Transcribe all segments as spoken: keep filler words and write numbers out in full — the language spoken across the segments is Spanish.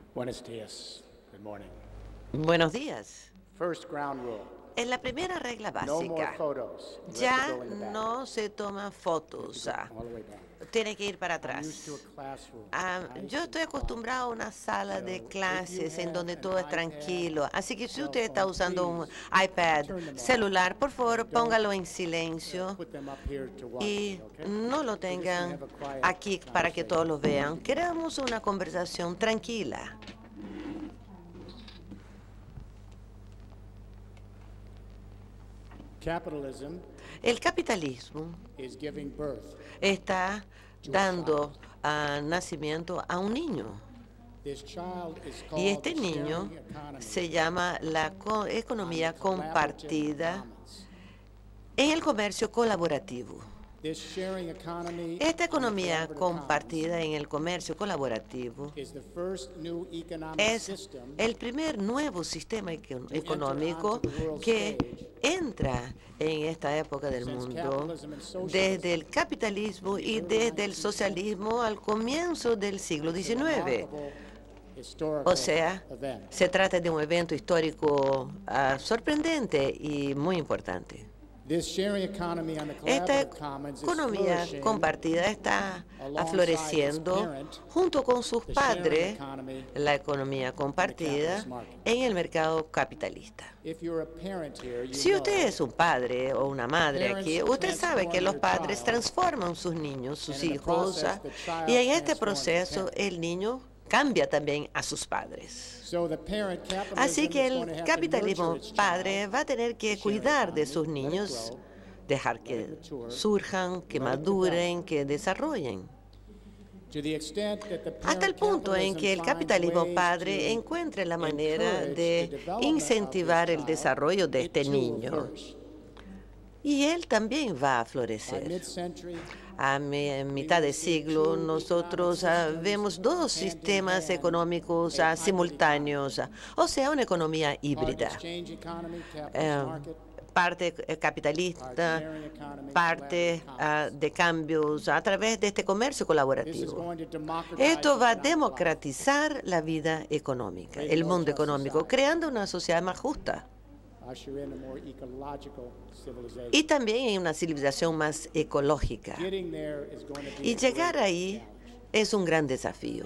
Buenos días. Good morning. Buenos días. First ground rule. En la primera regla No more básica, photos. You have to ya go in the back. no se toman fotos. ah, All the way back. Tiene que ir para I'm used to atrás. a classroom. Ah, Nice yo and estoy calm. acostumbrado a una sala de So, if clases you en donde have todo an es tranquilo. iPad, Así que si cell usted está phone, usando un please iPad, turn them off. celular, por favor, And don't, póngalo en uh, silencio Put them up here to watch y me, okay? no lo We're just gonna tengan have a quiet aquí para que todos lo conversation. vean. Queremos una conversación tranquila. Capitalism El capitalismo is giving birth. está dando ah, nacimiento a un niño. This child is Y called este the niño sharing economy se llama la co- on the economía collaborative compartida commons. en el comercio colaborativo. This sharing economy Esta on the economía collaborative compartida en el comercio colaborativo commons is the first new economic es system el primer nuevo sistema eco- to enter económico onto the world que stage entra en esta época del since mundo capitalism and socialism desde el capitalismo y desde el socialismo al comienzo del siglo It's a diecinueve. remarkable historical O sea, event. se trata de un evento histórico ah, sorprendente y muy importante. This sharing economy on the Esta collaborative commons is economía flourishing compartida está alongside floreciendo its parent, junto con sus the sharing padres, economy la economía compartida capitalist market. en el mercado capitalista. If you're a parent here, you Si usted know es un padre o una madre Parents aquí, usted sabe que transform los their padres child, transforman sus niños, sus and in the hijos, process, ah, the child y en este transforms the proceso parent. el niño cambia también a sus padres. So the parent capitalism Así que is going to el have to capitalismo nurture its padre child, va a tener que sharing cuidar de economy, sus let it niños, grow, dejar let it que mature, surjan, que let it maduren, develop. que desarrollen. To the extent that the Hasta el parent punto en capitalism que el finds capitalismo ways padre to encuentre la manera encourage the de development incentivar of el this desarrollo child, de it este too will niño. flourish. Y él también va a By florecer. mid-century, A mi- en mitad de siglo, nosotros ah, vemos dos sistemas económicos ah, simultáneos, ah, o sea, una economía part híbrida. exchange economy, capitalist Eh, market, parte eh, part capitalista, sharing economy, parte collaborative ah, commons. de cambios a través de este comercio This is colaborativo. going to democratize Esto va a economic life, democratizar la vida económica, create a el more mundo just económico, society, creando una sociedad más justa usher in a more ecological civilization. y también en una civilización más ecológica. Getting there is going to be Y a llegar great ahí challenge. es un gran desafío.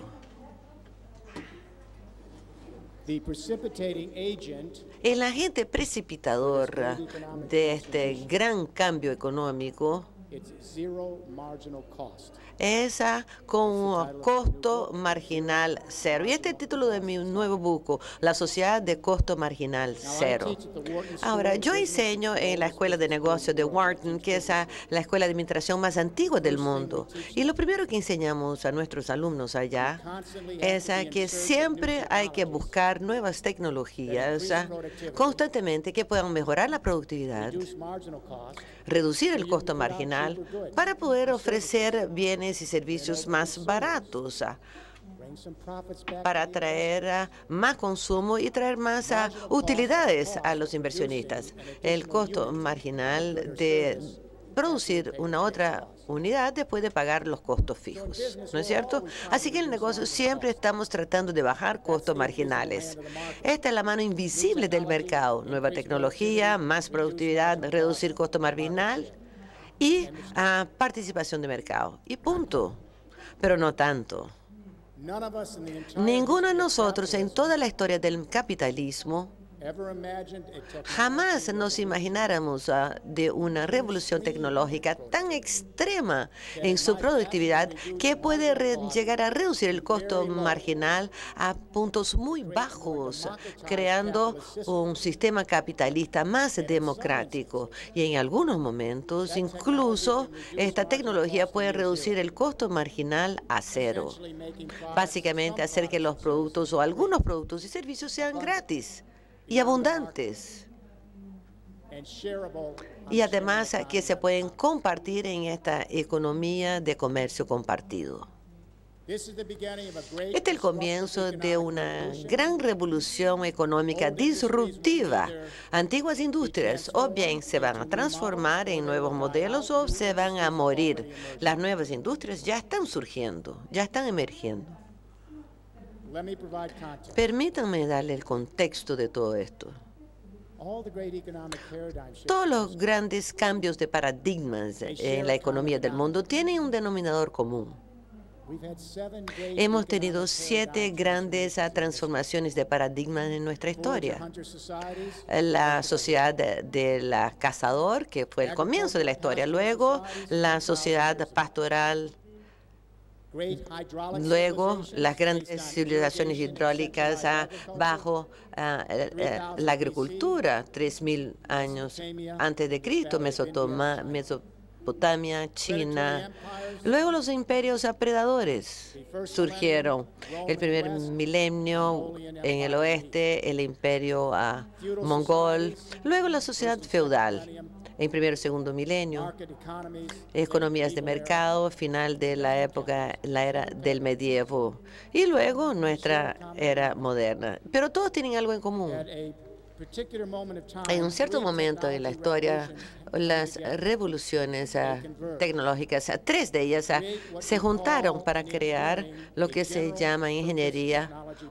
The precipitating agent El agente precipitador de este gran cambio económico it's zero marginal cost. es ah, con un costo marginal cero. Y este es el título de mi nuevo buco, La Sociedad de Costo Marginal Now, I Cero. teach at the Wharton School Ahora, of yo Business, enseño en la Escuela de Negocios de Wharton, que es ah, la escuela de administración más antigua del mundo. Y lo primero que enseñamos a nuestros alumnos allá constantly have es to ah, be que in search of new siempre hay que technologies, buscar nuevas tecnologías ah, constantemente que puedan mejorar la productividad, reduce marginal cost, reducir el so you costo can put out marginal cheaper goods para poder and services, ofrecer bienes y servicios más baratos, ah, bring some profits back para to the traer ah, más consumo y traer más ah, Marginal cost utilidades of a los producing inversionistas. an El additional costo unit marginal of good or de service producir after you una pay the otra fixed cost. unidad después de pagar los costos fijos, ¿no es cierto? Así que en el negocio siempre estamos tratando de bajar costos marginales. Esta es la mano invisible del mercado. Nueva tecnología, más productividad, reducir costo marginal y ah, participación de mercado. Y punto. Pero no tanto. None of us in the entire Ninguno de history of nosotros en capitalism toda la historia del capitalismo ever imagined a technology jamás nos revolution imagináramos ah, de una revolución tecnológica tan extrema en su productividad que puede re- llegar a reducir el costo marginal a puntos muy bajos, creando un sistema capitalista más democrático. Y en algunos momentos, incluso, esta tecnología puede reducir el costo marginal a cero. essentially making products, Básicamente, some hacer que los products productos o algunos productos y servicios sean gratis y abundantes, and shareable on y the además sharing que se economy. pueden compartir en esta economía de comercio compartido. This is the beginning of a great Este es el comienzo de una gran revolución económica disruptiva. Antiguas industrias o bien se van a transformar en nuevos modelos o se van a morir. Las nuevas industrias ya están surgiendo, ya están emergiendo. Let me provide context. Permítanme darle el contexto de todo esto. All the great economic paradigm shifts Todos los grandes cambios de paradigmas en la economía del mundo tienen un denominador común. we've had seven great Hemos economic tenido siete paradigm grandes ah, transformaciones de paradigmas en nuestra shifts. Forward to historia. hunter societies, La sociedad de, de la cazador, que fue el comienzo de la historia. Luego, la sociedad pastoral. great hydraulic Luego, civilizations las grandes based on civilizaciones irrigation and hidráulicas ah, centralized bajo ah, eh, eh, la agricultura, tres mil años antes de Cristo, Mesotoma- Mesopotamia, China. Luego los imperios predadores surgieron. El primer milenio en el oeste, el imperio ah, mongol. Luego la sociedad feudal. En primer y segundo milenio, market economies, economías de mercado, final de la época, la era del medievo, y luego nuestra era moderna. Pero todos tienen algo en común. at a particular moment of time, En un cierto three momento en la technology historia, revolutions las together. revoluciones ah, tecnológicas, ah, tres de ellas ah, se juntaron para crear lo que se llama ingeniería,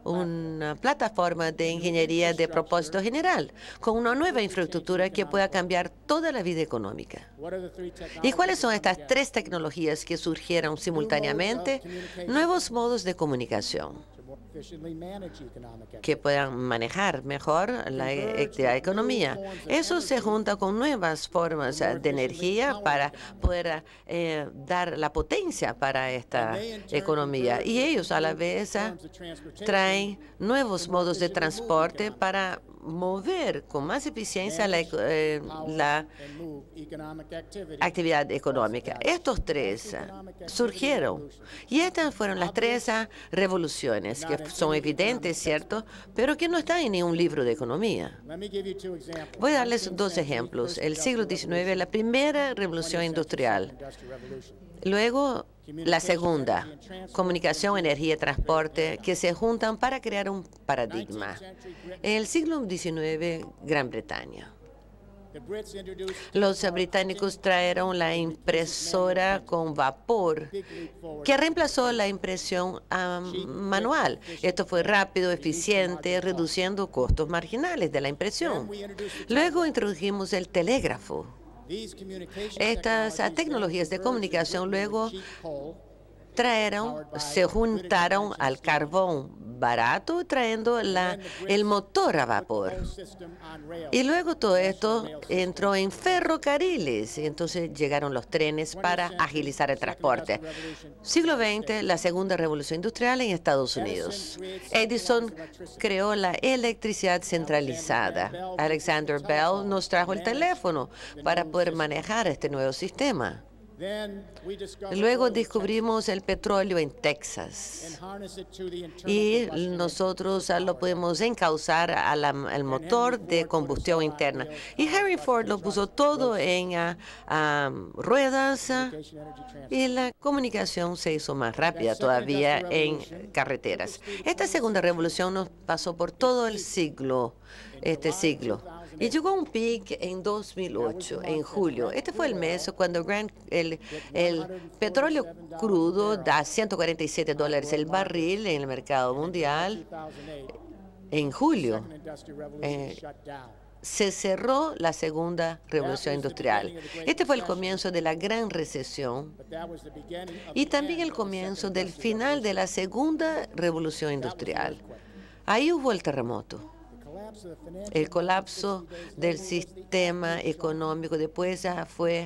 una plataforma de ingeniería de propósito general, con una nueva infraestructura que pueda cambiar toda la vida económica. What are the three ¿Y technologies cuáles son that come estas together? tres tecnologías que surgieron simultáneamente? Nuevos modos de comunicación To more efficiently manage economic activity. que puedan manejar mejor la e- actividad económica. Eso se junta con nuevas formas eh, de energía para poder eh, dar la potencia para esta economía. Y ellos a la vez eh, Terms of transportation, traen nuevos modos de transporte para mover con más eficiencia la, eco- eh, la and move economic activity. actividad económica. Estos tres ah, surgieron y estas fueron las tres ah, revoluciones que son evidentes, ¿cierto? Pero que no están en ningún libro de economía. Let me give you two examples. Voy a darles nineteenth dos century, ejemplos. first El siglo industrial diecinueve, la primera revolución industrial. industrial revolution. Luego, la segunda, comunicación, energía y transporte, que se juntan para crear un paradigma. En el siglo diecinueve, Gran Bretaña. The Brits introduced Los británicos trajeron la impresora con vapor, big leap forward. que reemplazó la impresión ah, manual. Esto fue rápido, eficiente, reduciendo costos marginales de la impresión. We introduced the Luego introdujimos el telégrafo. These communication Estas ah, technologies tecnologías de then comunicación converged luego with cheap coal, trajeron, se juntaron al carbón barato, trayendo la, el motor a vapor. whole system on rails. Y luego todo esto entró en ferrocarriles, y entonces llegaron los trenes para agilizar el transporte. Siglo veinte, la segunda revolución industrial en Estados Unidos. Edison creó la electricidad centralizada. Alexander Bell nos trajo el teléfono para poder manejar este nuevo sistema. Then we discovered Luego oil in descubrimos el petróleo en Texas Texas. and harness it to the internal Y combustion nosotros ah, lo podemos encauzar a la- al motor de combustión interna. Y Henry Ford lo puso todo en ah, ah, ruedas ah, engine energy transport. y la comunicación se hizo más rápida todavía en carreteras. Esta segunda revolución nos pasó por todo el siglo, este siglo. Y llegó a un pic en dos mil ocho, en julio. Este fue el mes cuando Grand- el, el petróleo crudo da ciento cuarenta y siete dólares el barril en el mercado mundial. two thousand eight, En julio second industrial revolution eh, shut down. se cerró la segunda revolución industrial. Este fue el comienzo de la gran recesión But that was the beginning of y the también end el of the comienzo second del industrial final de la segunda revolución industrial. Ahí hubo el terremoto, The collapse of the financial el colapso del sistema económico. Después ah, fue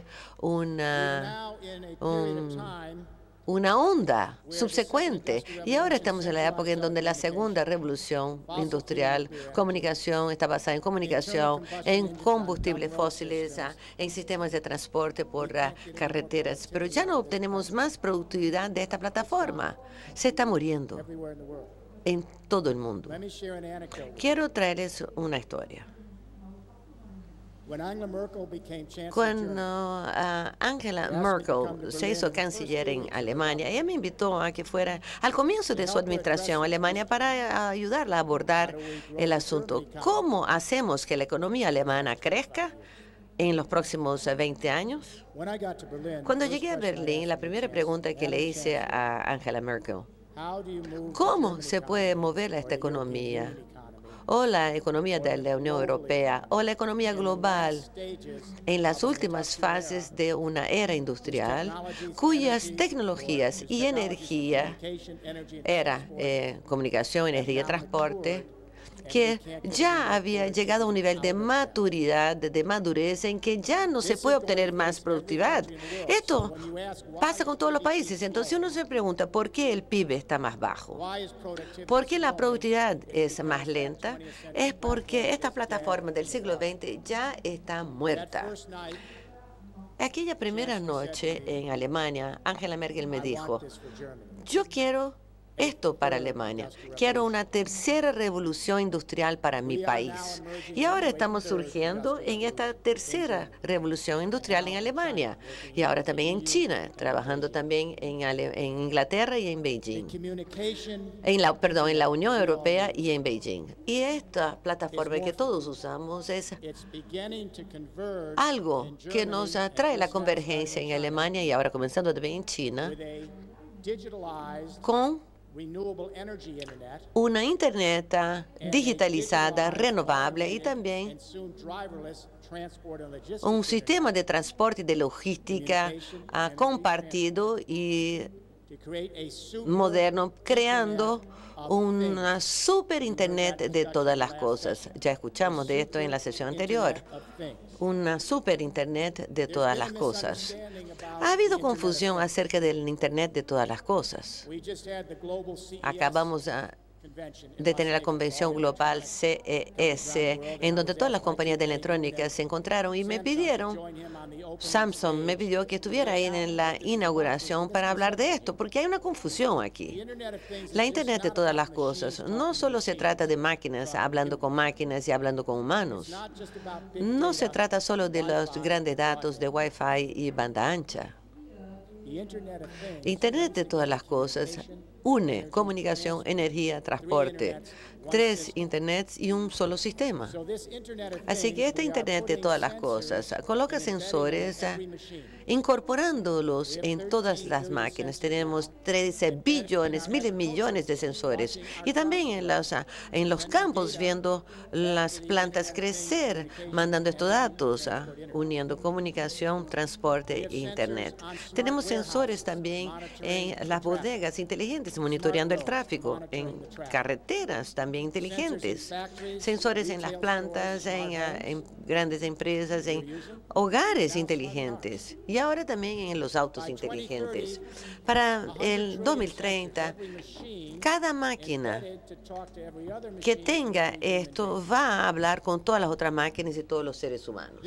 una, now in a period of un- time una onda subsecuente. Y ahora estamos en la época en donde la segunda revolución industrial, comunicación, está basada en comunicación, en combustibles fósiles, ah, en sistemas de transporte por ah, carreteras. Pero ya no obtenemos más productividad de esta plataforma. Se está muriendo everywhere in the world. en todo el mundo. Let me share an anecdote. Quiero traerles una historia. When Angela Merkel became chancellor of Cuando Germany, ah, Angela Merkel se hizo canciller en Alemania, ella me invitó a que fuera al comienzo de su administración a Alemania para ayudarla a abordar el asunto. ¿Cómo hacemos que la economía alemana crezca en los próximos eh, veinte años? when I got to Berlin, Cuando the first llegué a question I Berlín, asked la the primera chancellor, pregunta que le "Madam hice Chancellor, a Angela Merkel, ¿Cómo se puede mover esta economía? O la economía de la Unión Europea, o la economía global, en las últimas fases de una era industrial, cuyas tecnologías y energía, era eh, comunicación, energía y transporte, que ya había llegado a un nivel de maturidad, de madurez, en que ya no se puede obtener más productividad. Esto pasa con todos los países. Entonces uno se pregunta, ¿por qué el P I B está más bajo? ¿Por qué la productividad es más lenta? Es porque esta plataforma del siglo veinte ya está muerta. Aquella primera noche en Alemania, Angela Merkel me dijo, yo quiero esto para Alemania. Quiero una tercera revolución industrial para mi país. Y ahora estamos surgiendo en esta tercera revolución industrial en Alemania. Y ahora también en China, trabajando también en, Ale en Inglaterra y en Beijing. En la, perdón, en la Unión Europea y en Beijing. Y esta plataforma que todos usamos es algo que nos atrae la convergencia en Alemania y ahora comenzando también en China, con una Internet digitalizada, renovable y también un sistema de transporte y de logística uh, compartido y moderno, creando una super Internet de todas las cosas. Ya escuchamos de esto en la sesión anterior. Una super Internet de todas las cosas. Ha habido confusión acerca del Internet de todas las cosas. Acabamos a de tener la Convención Global C E S, en donde todas las compañías de electrónica se encontraron y me pidieron, Samsung me pidió que estuviera ahí en la inauguración para hablar de esto, porque hay una confusión aquí. La Internet de todas las cosas no solo se trata de máquinas, hablando con máquinas y hablando con humanos. No se trata solo de los grandes datos de Wi-Fi y banda ancha. Internet de todas las cosas une comunicación, energía, transporte. Tres Internets y un solo sistema. Así que este Internet de todas las cosas coloca sensores incorporándolos en todas las máquinas. Tenemos trece billones, miles millones de sensores. Y también en los, en los campos, viendo las plantas crecer, mandando estos datos, uniendo comunicación, transporte e Internet. Tenemos sensores también en las bodegas inteligentes, monitoreando el tráfico, en carreteras también inteligentes, sensores en las plantas, en, en grandes empresas, en hogares inteligentes y ahora también en los autos inteligentes. Para el dos mil treinta, cada máquina que tenga esto va a hablar con todas las otras máquinas y todos los seres humanos.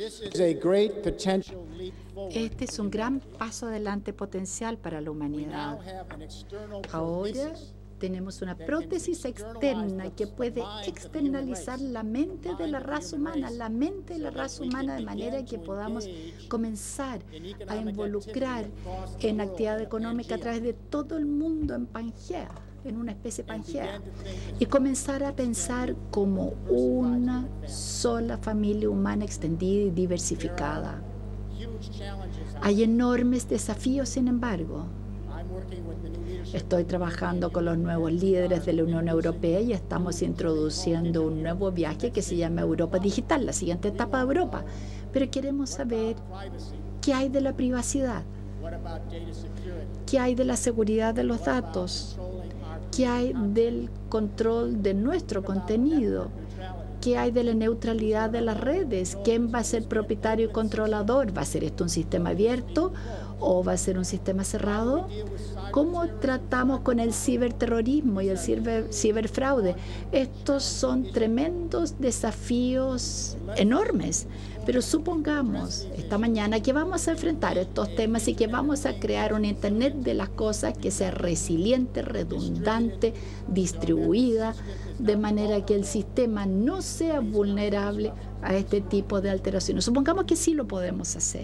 Este es un gran paso adelante potencial para la humanidad. Ahora tenemos una prótesis externa que puede externalizar la mente de la raza humana, la mente de la raza humana, de manera que podamos comenzar a involucrar en actividad económica a través de todo el mundo en Pangea, en una especie de Pangea, y comenzar a pensar como una sola familia humana extendida y diversificada. Hay enormes desafíos, sin embargo. Estoy trabajando con los nuevos líderes de la Unión Europea y estamos introduciendo un nuevo viaje que se llama Europa Digital, la siguiente etapa de Europa. Pero queremos saber qué hay de la privacidad, qué hay de la seguridad de los datos, qué hay del control de nuestro contenido, qué hay de la neutralidad de las redes, quién va a ser propietario y controlador, ¿va a ser esto un sistema abierto o va a ser un sistema cerrado? ¿Cómo tratamos con el ciberterrorismo y el ciber, ciberfraude? Estos son tremendos desafíos enormes, pero supongamos esta mañana que vamos a enfrentar estos temas y que vamos a crear un Internet de las cosas que sea resiliente, redundante, distribuida, de manera que el sistema no sea vulnerable a este tipo de alteraciones. Supongamos que sí lo podemos hacer.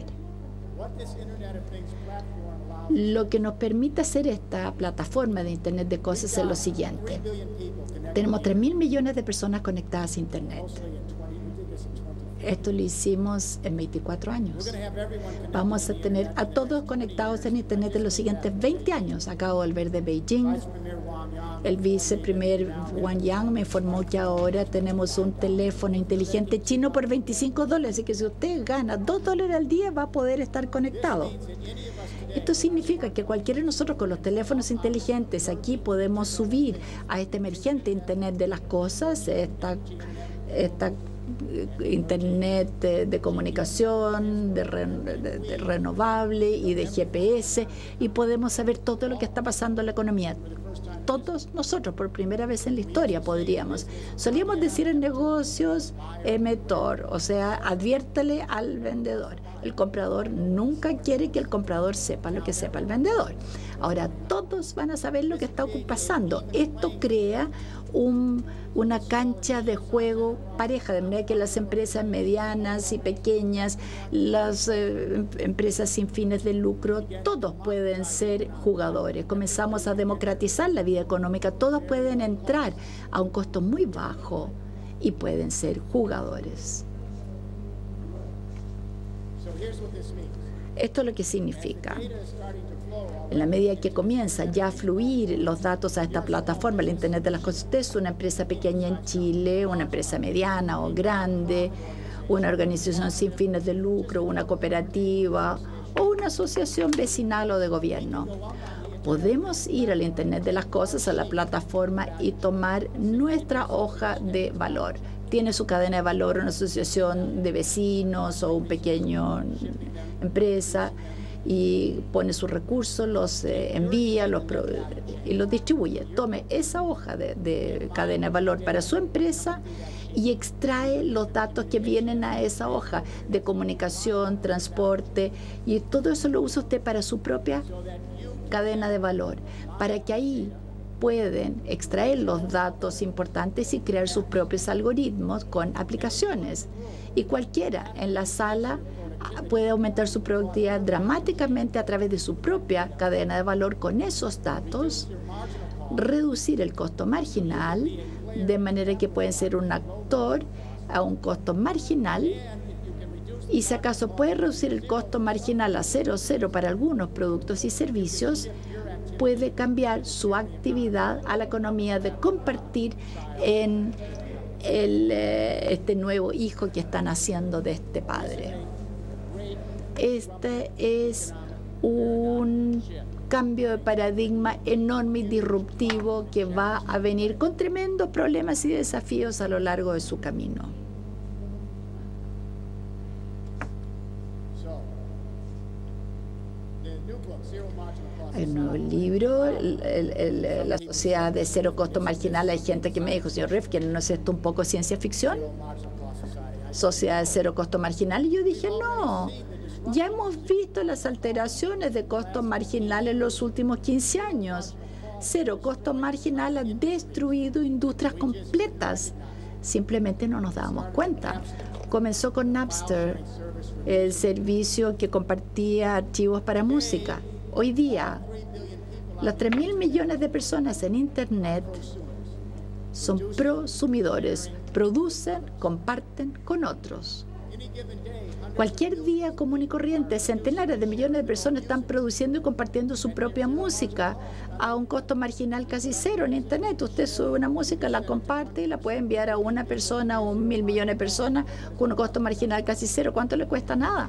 Lo que nos permite hacer esta plataforma de Internet de cosas es lo siguiente. Tenemos tres mil millones de personas conectadas a Internet. Esto lo hicimos en veinticuatro años. Vamos a tener a todos conectados en Internet en los siguientes veinte años. Acabo de volver de Beijing. El viceprimer Wang Yang me informó que ahora tenemos un teléfono inteligente chino por veinticinco dólares. Así que si usted gana dos dólares al día, va a poder estar conectado. Esto significa que cualquiera de nosotros con los teléfonos inteligentes aquí podemos subir a este emergente Internet de las cosas, esta, esta Internet de, de comunicación, de, re, de, de renovable y de G P S, y podemos saber todo lo que está pasando en la economía. Todos nosotros, por primera vez en la historia, podríamos. Solíamos decir en negocios, emetor, o sea, adviértale al vendedor. El comprador nunca quiere que el comprador sepa lo que sepa el vendedor. Ahora, todos van a saber lo que está pasando. Esto crea un, una cancha de juego pareja, de manera que las empresas medianas y pequeñas, las eh, empresas sin fines de lucro, todos pueden ser jugadores. Comenzamos a democratizar la vida económica, todos pueden entrar a un costo muy bajo y pueden ser jugadores. Esto es lo que significa. En la medida que comienza ya a fluir los datos a esta plataforma, el Internet de las Cosas, usted es una empresa pequeña en Chile, una empresa mediana o grande, una organización sin fines de lucro, una cooperativa o una asociación vecinal o de gobierno. Podemos ir al Internet de las Cosas, a la plataforma, y tomar nuestra hoja de valor. Tiene su cadena de valor una asociación de vecinos o un pequeño empresa, y pone sus recursos, los eh, envía los pro, y los distribuye. Tome esa hoja de, de cadena de valor para su empresa y extrae los datos que vienen a esa hoja de comunicación, transporte, y todo eso lo usa usted para su propia cadena de valor, para que ahí pueden extraer los datos importantes y crear sus propios algoritmos con aplicaciones. Y cualquiera en la sala puede aumentar su productividad dramáticamente a través de su propia cadena de valor con esos datos, reducir el costo marginal, de manera que pueden ser un actor a un costo marginal, y si acaso puede reducir el costo marginal a cero cero para algunos productos y servicios, puede cambiar su actividad a la economía de compartir en el, eh, este nuevo hijo que están haciendo de este padre. Este es un cambio de paradigma enorme y disruptivo que va a venir con tremendos problemas y desafíos a lo largo de su camino. El nuevo libro, el, el, el, la sociedad de cero costo marginal. Hay gente que me dijo, señor Rifkin, ¿no es esto un poco ciencia ficción? Sociedad de cero costo marginal. Y yo dije, no. Ya hemos visto las alteraciones de costo marginal en los últimos quince años. Cero costo marginal ha destruido industrias completas. Simplemente no nos dábamos cuenta. Comenzó con Napster, el servicio que compartía archivos para música. Hoy día, las tres mil millones de personas en Internet son prosumidores. Producen, comparten con otros. Cualquier día común y corriente, centenares de millones de personas están produciendo y compartiendo su propia música a un costo marginal casi cero en Internet. Usted sube una música, la comparte y la puede enviar a una persona o un mil millones de personas con un costo marginal casi cero. ¿Cuánto le cuesta? Nada.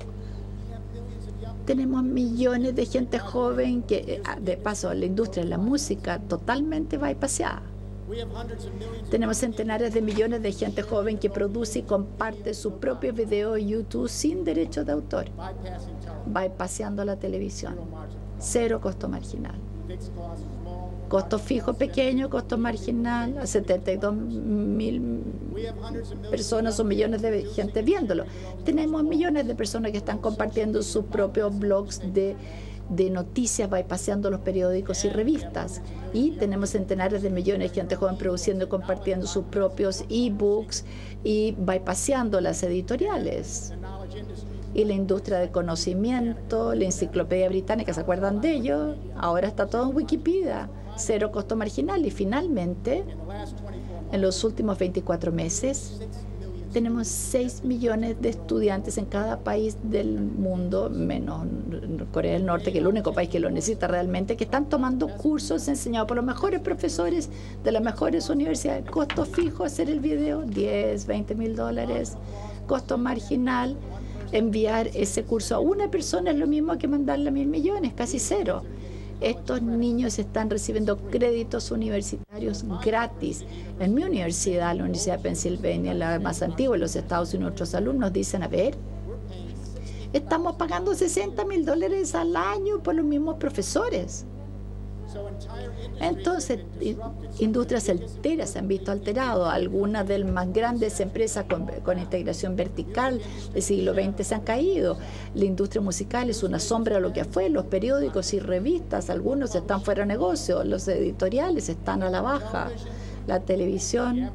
Tenemos millones de gente joven que, de paso, la industria de la música totalmente bypaseada. Tenemos centenares de millones de gente joven que produce y comparte su propio video en YouTube sin derechos de autor, bypaseando la televisión. Cero costo marginal. Costo fijo pequeño, costo marginal, a setenta y dos mil personas o millones de gente viéndolo. Tenemos millones de personas que están compartiendo sus propios blogs de de noticias, bypaseando los periódicos y revistas. Y tenemos centenares de millones de gente joven produciendo y compartiendo sus propios e-books y bypaseando las editoriales. Y la industria de conocimiento, la enciclopedia británica, ¿se acuerdan de ello? Ahora está todo en Wikipedia, cero costo marginal. Y finalmente, en los últimos veinticuatro meses, Tenemos seis millones de estudiantes en cada país del mundo, menos Corea del Norte, que es el único país que lo necesita realmente, que están tomando cursos enseñados por los mejores profesores de las mejores universidades. Costo fijo, hacer el video, diez, veinte mil dólares. Costo marginal, enviar ese curso a una persona es lo mismo que mandarle mil millones, casi cero. Estos niños están recibiendo créditos universitarios gratis. En mi universidad, la Universidad de Pensilvania, la más antigua en los Estados Unidos, nuestros alumnos dicen, a ver, estamos pagando sesenta mil dólares al año por los mismos profesores. Entonces, industrias enteras se han visto alteradas. Algunas de las más grandes empresas con, con integración vertical del siglo veinte se han caído. La industria musical es una sombra de lo que fue. Los periódicos y revistas, algunos están fuera de negocio. Los editoriales están a la baja. La televisión,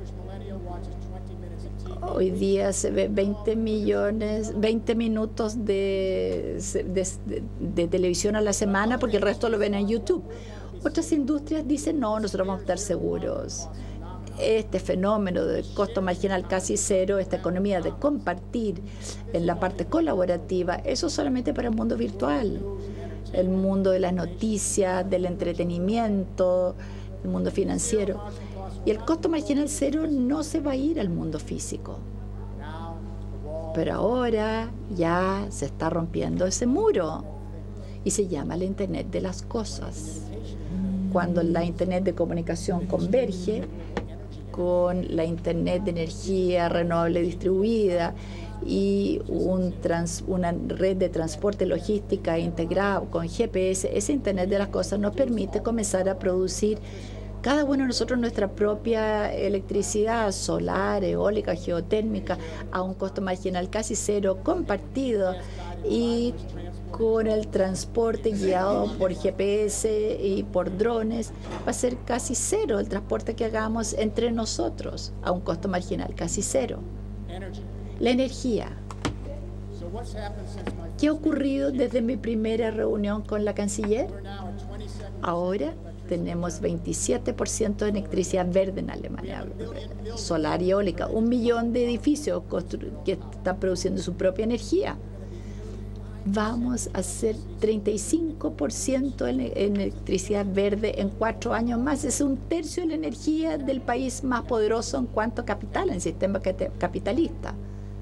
hoy día se ve veinte millones, veinte minutos de, de, de, de televisión a la semana porque el resto lo ven en YouTube. Otras industrias dicen, no, nosotros vamos a estar seguros. Este fenómeno de costo marginal casi cero, esta economía de compartir en la parte colaborativa, eso solamente para el mundo virtual, el mundo de las noticias, del entretenimiento, el mundo financiero. Y el costo marginal cero no se va a ir al mundo físico. Pero ahora ya se está rompiendo ese muro y se llama la Internet de las cosas. Cuando la Internet de comunicación converge con la Internet de energía renovable distribuida y un trans, una red de transporte logística integrada con G P S, ese Internet de las cosas nos permite comenzar a producir cada uno de nosotros nuestra propia electricidad solar, eólica, geotérmica, a un costo marginal casi cero, compartido y con el transporte guiado por G P S y por drones, va a ser casi cero el transporte que hagamos entre nosotros, a un costo marginal casi cero. La energía. ¿Qué ha ocurrido desde mi primera reunión con la canciller? Ahora tenemos veintisiete por ciento de electricidad verde en Alemania, solar y eólica, un millón de edificios que están produciendo su propia energía. Vamos a hacer treinta y cinco por ciento en electricidad verde en cuatro años más. Es un tercio de la energía del país más poderoso en cuanto a capital, en el sistema capitalista.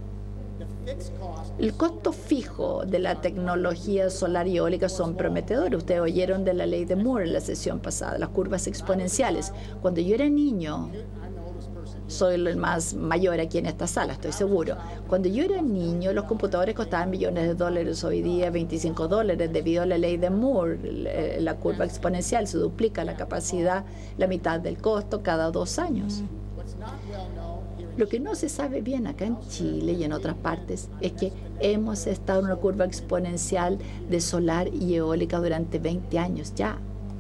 El costo fijo de la tecnología solar y eólica son prometedores. Ustedes oyeron de la ley de Moore en la sesión pasada, las curvas exponenciales. Cuando yo era niño, soy el más mayor aquí en esta sala, estoy seguro. Cuando yo era niño, los computadores costaban millones de dólares. Hoy día, veinticinco dólares debido a la ley de Moore. La curva exponencial se duplica la capacidad, la mitad del costo cada dos años. Lo que no se sabe bien acá en Chile y en otras partes es que hemos estado en una curva exponencial de solar y eólica durante veinte años ya.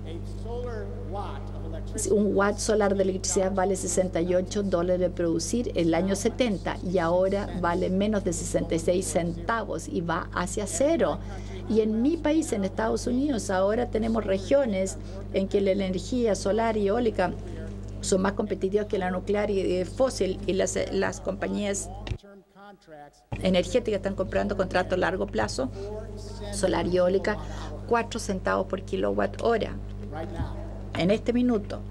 Un watt solar de electricidad vale sesenta y ocho dólares de producir en el año setenta y ahora vale menos de sesenta y seis centavos y va hacia cero. Y en mi país, en Estados Unidos, ahora tenemos regiones en que la energía solar y eólica son más competitivas que la nuclear y fósil, y las, las compañías energéticas están comprando contratos a largo plazo, solar y eólica, cuatro centavos por kilowatt hora en este minuto.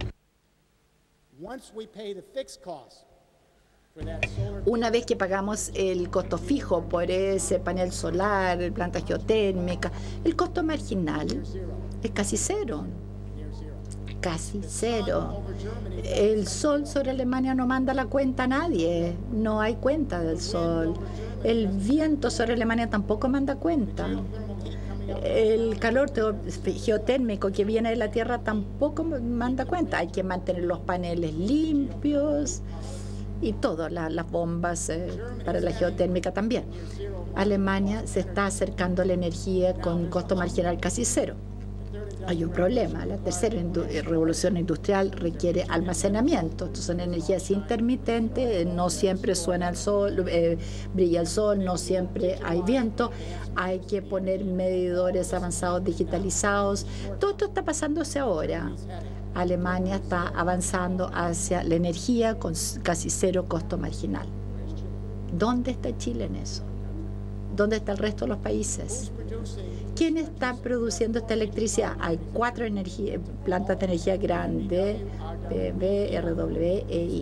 Una vez que pagamos el costo fijo por ese panel solar, planta geotérmica, el costo marginal es casi cero. Casi cero. El sol sobre Alemania no manda la cuenta a nadie. No hay cuenta del sol. El viento sobre Alemania tampoco manda cuenta. El calor geotérmico que viene de la tierra tampoco manda cuenta. Hay que mantener los paneles limpios y todas la, las bombas eh, para la geotérmica también. Alemania se está acercando a la energía con costo marginal casi cero. Hay un problema. La tercera indu revolución industrial requiere almacenamiento. Estas son energías intermitentes, no siempre suena el sol, eh, brilla el sol, no siempre hay viento. Hay que poner medidores avanzados digitalizados. Todo esto está pasándose ahora. Alemania está avanzando hacia la energía con casi cero costo marginal. ¿Dónde está Chile en eso? ¿Dónde está el resto de los países? ¿Quién está produciendo esta electricidad? Hay cuatro energía, plantas de energía grandes, P V, R W E I.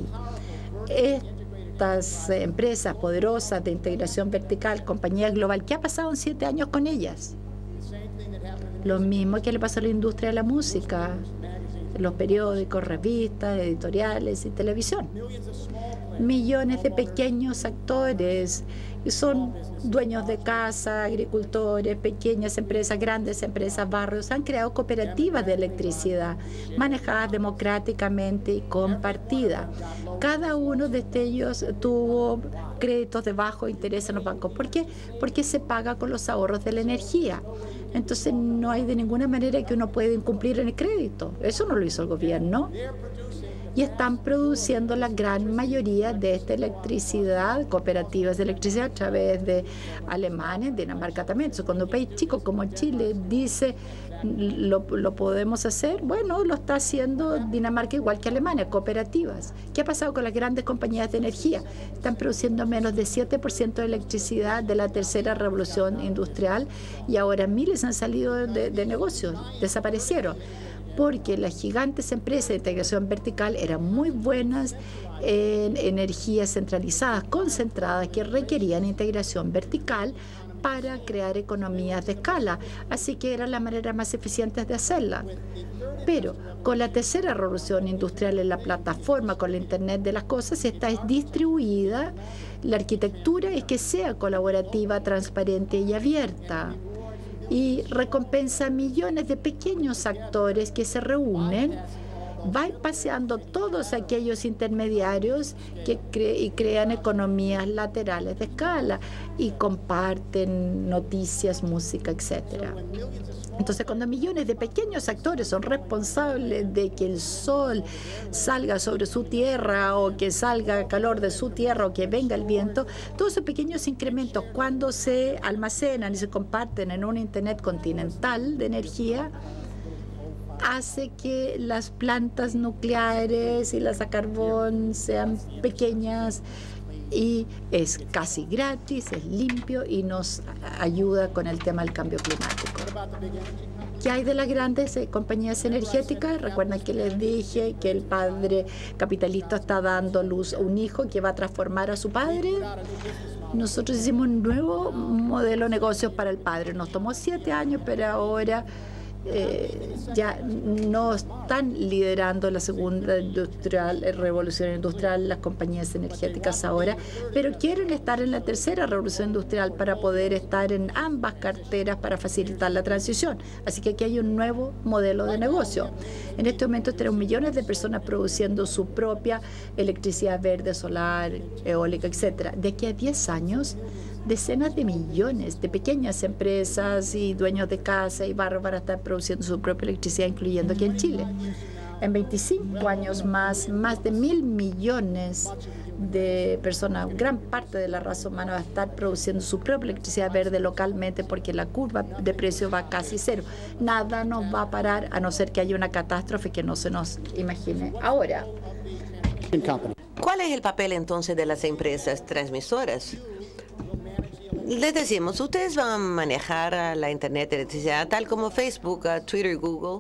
Estas empresas poderosas de integración vertical, compañías global, ¿qué ha pasado en siete años con ellas? Lo mismo que le pasó a la industria de la música, los periódicos, revistas, editoriales y televisión. Millones de pequeños actores que son dueños de casa, agricultores, pequeñas empresas, grandes empresas, barrios, han creado cooperativas de electricidad manejadas democráticamente y compartidas. Cada uno de ellos tuvo créditos de bajo interés en los bancos. ¿Por qué? Porque se paga con los ahorros de la energía. Entonces no hay de ninguna manera que uno pueda incumplir en el crédito. Eso no lo hizo el gobierno. Y están produciendo la gran mayoría de esta electricidad, cooperativas de electricidad a través de Alemania, Dinamarca también. Entonces, cuando un país chico como Chile dice lo, lo podemos hacer, bueno, lo está haciendo Dinamarca igual que Alemania, cooperativas. ¿Qué ha pasado con las grandes compañías de energía? Están produciendo menos de siete por ciento de electricidad de la tercera revolución industrial y ahora miles han salido de, de negocios, desaparecieron, porque las gigantes empresas de integración vertical eran muy buenas en energías centralizadas, concentradas, que requerían integración vertical para crear economías de escala. Así que era la manera más eficiente de hacerla. Pero con la tercera revolución industrial en la plataforma, con la Internet de las cosas, esta es distribuida. La arquitectura es que sea colaborativa, transparente y abierta, y recompensa a millones de pequeños actores que se reúnen, va paseando todos aquellos intermediarios que cre y crean economías laterales de escala y comparten noticias, música, etcétera. Entonces, cuando millones de pequeños actores son responsables de que el sol salga sobre su tierra o que salga calor de su tierra o que venga el viento, todos esos pequeños incrementos, cuando se almacenan y se comparten en un Internet continental de energía, hace que las plantas nucleares y las a carbón sean pequeñas y es casi gratis, es limpio y nos ayuda con el tema del cambio climático. ¿Qué hay de las grandes eh, compañías energéticas? Recuerdan que les dije que el padre capitalista está dando luz a un hijo que va a transformar a su padre. Nosotros hicimos un nuevo modelo de negocios para el padre. Nos tomó siete años, pero ahora Eh, ya no están liderando la segunda industrial, revolución industrial, las compañías energéticas ahora, pero quieren estar en la tercera revolución industrial para poder estar en ambas carteras para facilitar la transición. Así que aquí hay un nuevo modelo de negocio. En este momento tenemos millones de personas produciendo su propia electricidad verde, solar, eólica, etcétera. De aquí a diez años, decenas de millones de pequeñas empresas y dueños de casa y barrios van a estar produciendo su propia electricidad, incluyendo aquí en Chile. En veinticinco años más, más de mil millones de personas, gran parte de la raza humana va a estar produciendo su propia electricidad verde localmente porque la curva de precio va casi cero. Nada nos va a parar a no ser que haya una catástrofe que no se nos imagine ahora. ¿Cuál es el papel entonces de las empresas transmisoras? Les decimos, ustedes van a manejar la Internet de electricidad tal como Facebook, Twitter, Google.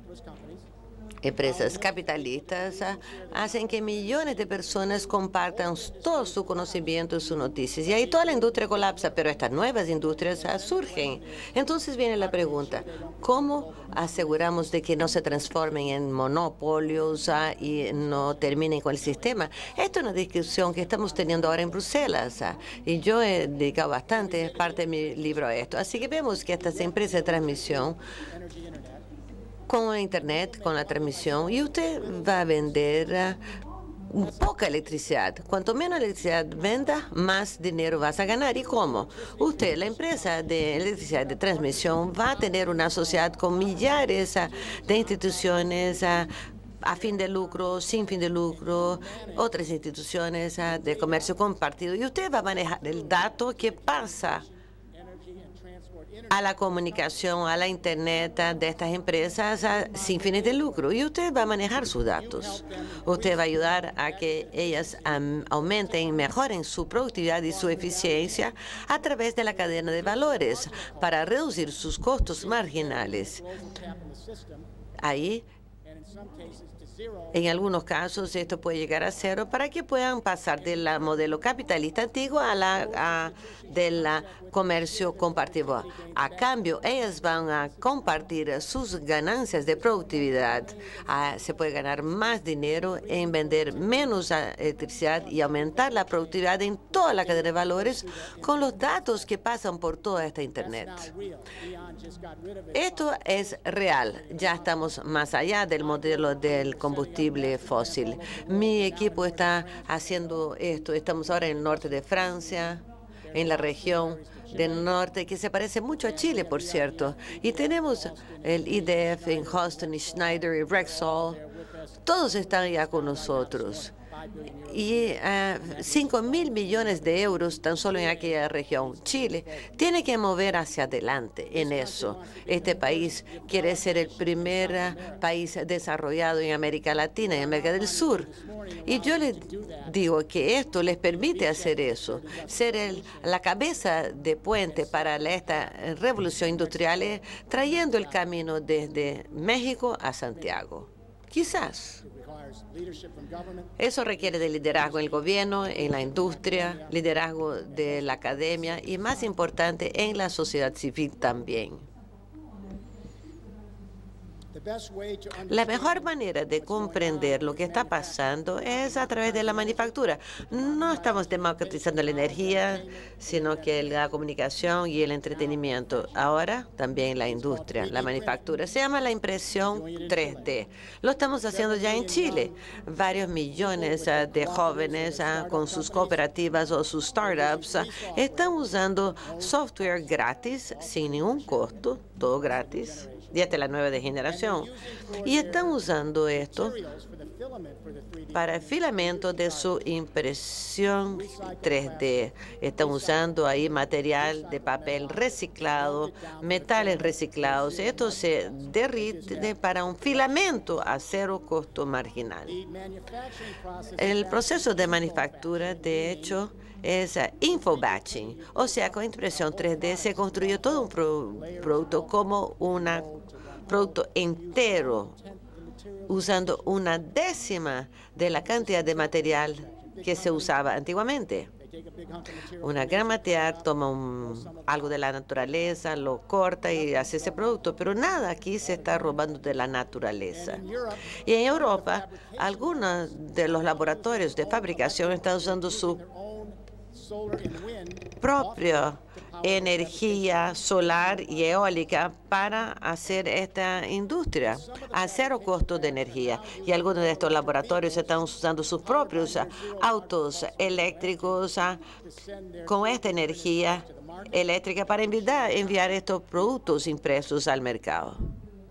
Empresas capitalistas uh, hacen que millones de personas compartan todo su conocimiento, sus noticias. Y ahí toda la industria colapsa, pero estas nuevas industrias uh, surgen. Entonces viene la pregunta, ¿cómo aseguramos de que no se transformen en monopolios uh, y no terminen con el sistema? Esta es una discusión que estamos teniendo ahora en Bruselas. Uh, y yo he dedicado bastante parte de mi libro a esto. Así que vemos que estas empresas de transmisión con Internet, con la transmisión, y usted va a vender uh, poca electricidad. Cuanto menos electricidad venda, más dinero vas a ganar. ¿Y cómo? Usted, la empresa de electricidad de transmisión, va a tener una sociedad con millares uh, de instituciones uh, a fin de lucro, sin fin de lucro, otras instituciones uh, de comercio compartido. Y usted va a manejar el dato que pasa a la comunicación, a la Internet de estas empresas a, sin fines de lucro. Y usted va a manejar sus datos. Usted va a ayudar a que ellas um, aumenten y mejoren su productividad y su eficiencia a través de la cadena de valores para reducir sus costos marginales. Ahí, en algunos casos, esto puede llegar a cero para que puedan pasar del modelo capitalista antiguo a la a, del comercio compartido. A cambio, ellas van a compartir sus ganancias de productividad. Ah, se puede ganar más dinero en vender menos electricidad y aumentar la productividad en toda la cadena de valores con los datos que pasan por toda esta Internet. Esto es real. Ya estamos más allá del modelo del combustible fósil. Mi equipo está haciendo esto. Estamos ahora en el norte de Francia, en la región del norte, que se parece mucho a Chile, por cierto. Y tenemos el I D F en Houston y Schneider y Rexall. Todos están ya con nosotros. Y uh, cinco mil millones de euros tan solo en aquella región. Chile tiene que mover hacia adelante en eso. Este país quiere ser el primer uh, país desarrollado en América Latina y América del Sur. Y yo les digo que esto les permite hacer eso, ser el, la cabeza de puente para la, esta revolución industrial, eh, trayendo el camino desde México a Santiago. Quizás. Eso requiere de liderazgo en el gobierno, en la industria, liderazgo de la academia y, más importante, en la sociedad civil también. La mejor manera de comprender lo que está pasando es a través de la manufactura. No estamos democratizando la energía, sino que la comunicación y el entretenimiento. Ahora también la industria, la manufactura. Se llama la impresión tres D. Lo estamos haciendo ya en Chile. Varios millones uh, de jóvenes uh, con sus cooperativas o sus startups uh, están usando software gratis, sin ningún costo, todo gratis, desde la nueva generación. Y están usando esto para el filamento de su impresión tres D. Están usando ahí material de papel reciclado, metales reciclados. Esto se derrite para un filamento a cero costo marginal. El proceso de manufactura, de hecho, es uh, infobatching, o sea, con impresión tres D se construye todo un pro producto como un producto entero, usando una décima de la cantidad de material que se usaba antiguamente. Una gran material toma un, algo de la naturaleza, lo corta y hace ese producto, pero nada aquí se está robando de la naturaleza. Y en Europa, algunos de los laboratorios de fabricación están usando su propia energía solar y eólica para hacer esta industria a cero costo de energía. Y algunos de estos laboratorios están usando sus propios autos eléctricos con esta energía eléctrica para enviar, enviar estos productos impresos al mercado.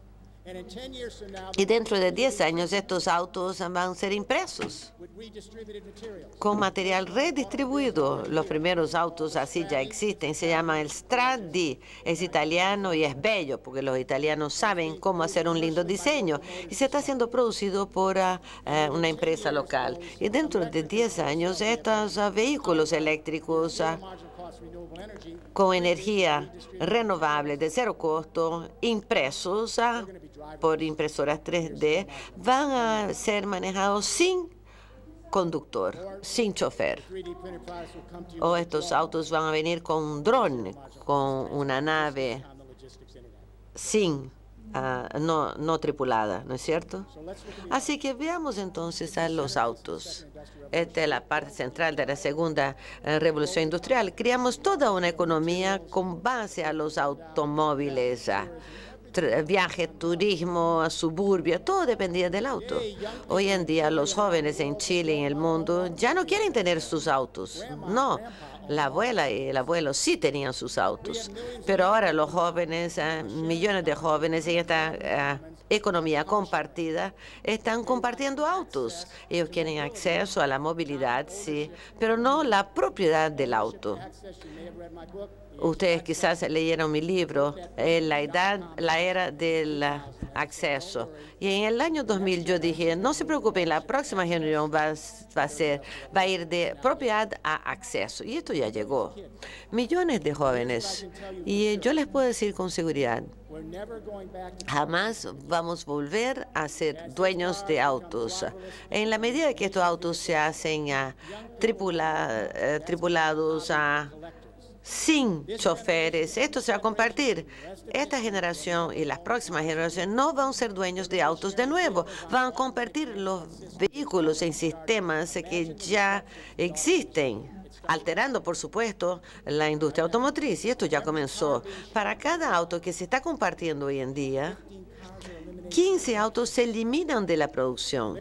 Y dentro de diez años estos autos van a ser impresos con material redistribuido. Los primeros autos así ya existen. Se llama el Stradi. Es italiano y es bello porque los italianos saben cómo hacer un lindo diseño. Y se está siendo producido por uh, una empresa local. Y dentro de diez años estos uh, vehículos eléctricos uh, con energía renovable de cero costo, impresos uh, por impresoras tres D, van a ser manejados sin conductor, sin chofer. O estos autos van a venir con un dron, con una nave sin uh, no, no tripulada, ¿no es cierto? Así que veamos entonces a los autos. Esta es la parte central de la segunda uh, revolución industrial. Creamos toda una economía con base a los automóviles. Uh, viaje, turismo, suburbia, todo dependía del auto. Hoy en día los jóvenes en Chile y en el mundo ya no quieren tener sus autos. No, la abuela y el abuelo sí tenían sus autos. Pero ahora los jóvenes, uh, millones de jóvenes en esta uh, economía compartida están compartiendo autos. Ellos quieren acceso a la movilidad, sí, pero no la propiedad del auto. Ustedes quizás leyeron mi libro, eh, La edad, la era del acceso. Y en el año dos mil yo dije, no se preocupen, la próxima generación va, va, a ser, va a ir de propiedad a acceso. Y esto ya llegó. Millones de jóvenes. Y yo les puedo decir con seguridad, jamás vamos a volver a ser dueños de autos. En la medida que estos autos se hacen uh, tripula, uh, tripulados a... Uh, sin choferes, esto se va a compartir. Esta generación y las próximas generaciones no van a ser dueños de autos de nuevo. Van a convertir los vehículos en sistemas que ya existen, alterando, por supuesto, la industria automotriz. Y esto ya comenzó. Para cada auto que se está compartiendo hoy en día, quince autos se eliminan de la producción.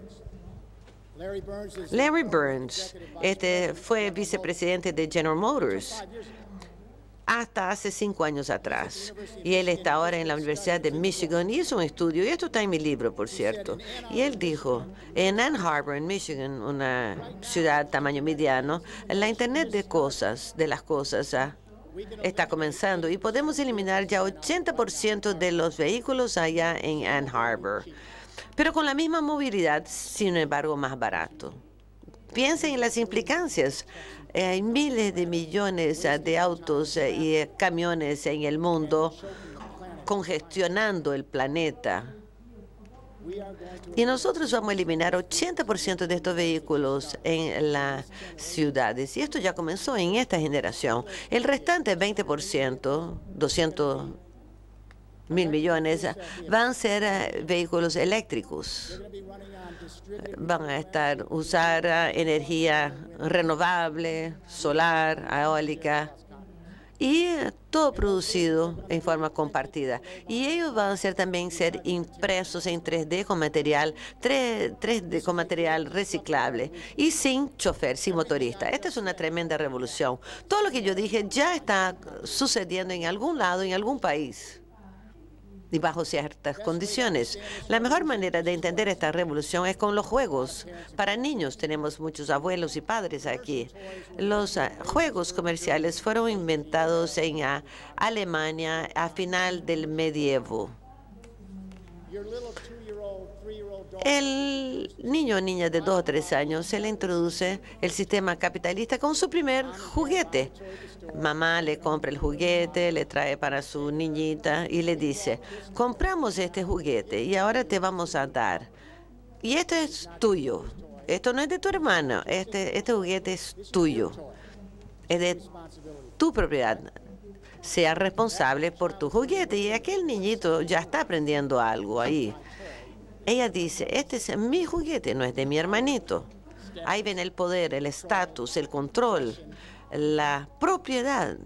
Larry Burns este, fue vicepresidente de General Motors hasta hace cinco años atrás. Y él está ahora en la Universidad de Michigan y hizo un estudio, y esto está en mi libro, por cierto. Y él dijo, en Ann Arbor, en Michigan, una ciudad tamaño mediano, la Internet de cosas, de las cosas, ah, está comenzando y podemos eliminar ya ochenta por ciento de los vehículos allá en Ann Arbor, pero con la misma movilidad, sin embargo, más barato. Piensen en las implicancias. Eh, hay miles de millones uh, de autos uh, y uh, camiones en el mundo congestionando el planeta. Y nosotros vamos a eliminar ochenta por ciento de estos vehículos en las ciudades. Y esto ya comenzó en esta generación. El restante veinte por ciento, doscientos mil millones, van a ser uh, vehículos eléctricos. Van a estar usar uh, energía renovable, solar, eólica, y uh, todo producido en forma compartida. Y ellos van a ser también ser impresos en tres D con material tres D con material reciclable y sin chofer, sin motorista. Esta es una tremenda revolución. Todo lo que yo dije ya está sucediendo en algún lado, en algún país, y bajo ciertas condiciones. La mejor manera de entender esta revolución es con los juegos. Para niños, tenemos muchos abuelos y padres aquí. Los uh, juegos comerciales fueron inventados en uh, Alemania a final del medievo. El niño o niña de dos o tres años se le introduce el sistema capitalista con su primer juguete. Mamá le compra el juguete, le trae para su niñita y le dice, compramos este juguete y ahora te vamos a dar. Y esto es tuyo. Esto no es de tu hermano. Este, este juguete es tuyo. Es de tu propiedad. Sea responsable por tu juguete. Y aquel niñito ya está aprendiendo algo ahí. Ella dice, este es mi juguete, no es de mi hermanito. Ahí ven el poder, el estatus, el control, la propiedad.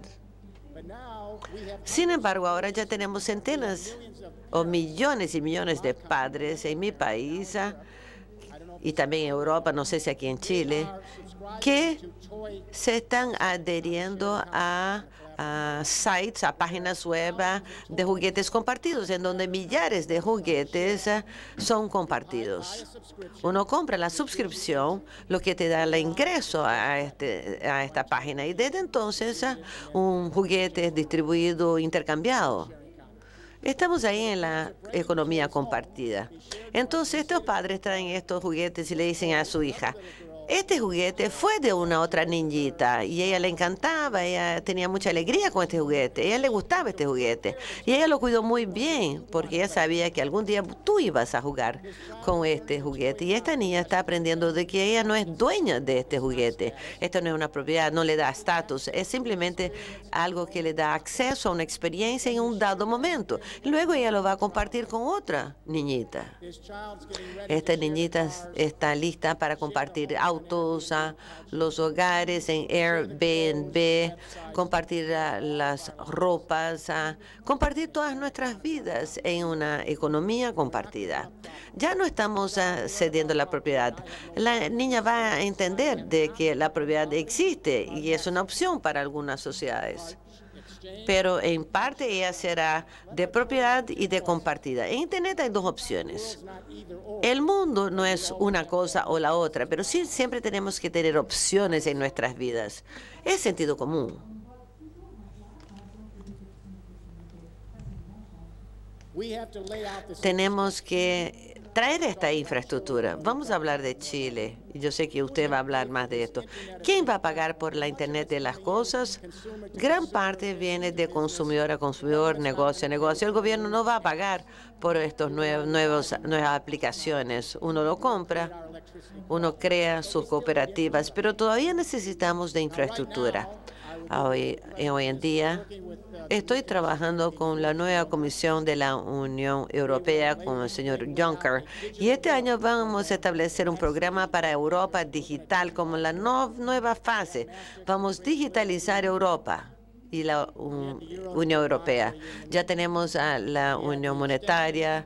Sin embargo, ahora ya tenemos centenas o millones y millones de padres en mi país y también en Europa, no sé si aquí en Chile, que se están adheriendo a a sites, a páginas web de juguetes compartidos, en donde millares de juguetes son compartidos. Uno compra la suscripción, lo que te da el ingreso a, este, a esta página, y desde entonces un juguete es distribuido, intercambiado. Estamos ahí en la economía compartida. Entonces, estos padres traen estos juguetes y le dicen a su hija, este juguete fue de una otra niñita y ella le encantaba, ella tenía mucha alegría con este juguete, a ella le gustaba este juguete y ella lo cuidó muy bien porque ella sabía que algún día tú ibas a jugar con este juguete. Y esta niña está aprendiendo de que ella no es dueña de este juguete. Esto no es una propiedad, no le da estatus, es simplemente algo que le da acceso a una experiencia en un dado momento. Luego ella lo va a compartir con otra niñita. Esta niñita está lista para compartir autos, a los hogares en Airbnb, compartir uh, las ropas, uh, compartir todas nuestras vidas en una economía compartida. Ya no estamos uh, cediendo la propiedad. La niña va a entender de que la propiedad existe y es una opción para algunas sociedades. pero en parte ella será de propiedad y de compartida. En Internet hay dos opciones. El mundo no es una cosa o la otra, pero sí siempre tenemos que tener opciones en nuestras vidas. Es sentido común. Tenemos que traer esta infraestructura. Vamos a hablar de Chile. Yo sé que usted va a hablar más de esto. ¿Quién va a pagar por la Internet de las cosas? Gran parte viene de consumidor a consumidor, negocio a negocio. El gobierno no va a pagar por estas nuevos, nuevas aplicaciones. Uno lo compra, uno crea sus cooperativas, pero todavía necesitamos de infraestructura. Hoy, hoy en día estoy trabajando con la nueva Comisión de la Unión Europea, con el señor Juncker, y este año vamos a establecer un programa para Europa digital como la no, nueva fase. Vamos a digitalizar Europa y la um, Unión Europea. Ya tenemos a la Unión Monetaria.